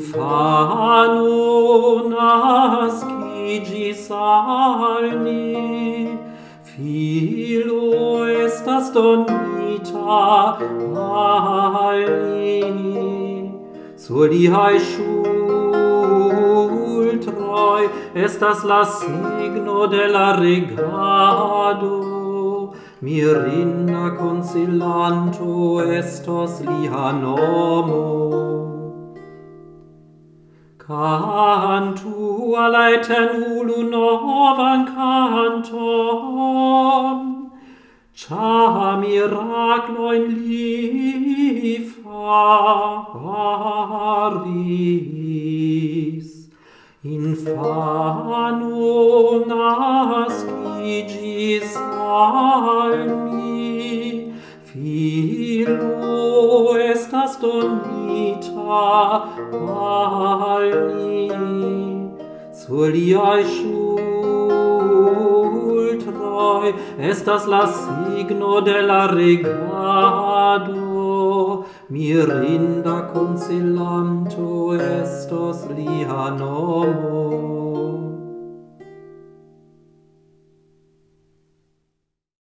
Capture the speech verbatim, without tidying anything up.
Infano nascigis alni, filo estas donita alni. Sur liae ŝultroj estas la signo de la regado, mirinda consilanto estos lia nomo. Cantu al aeternulo novan canton, ĉar miracloin li faris. Infano nascigis al mi, filo estas donita al ni. Sur liae ŝultroj estas la signo de la regado, mirinda consilanto estos lia nomo.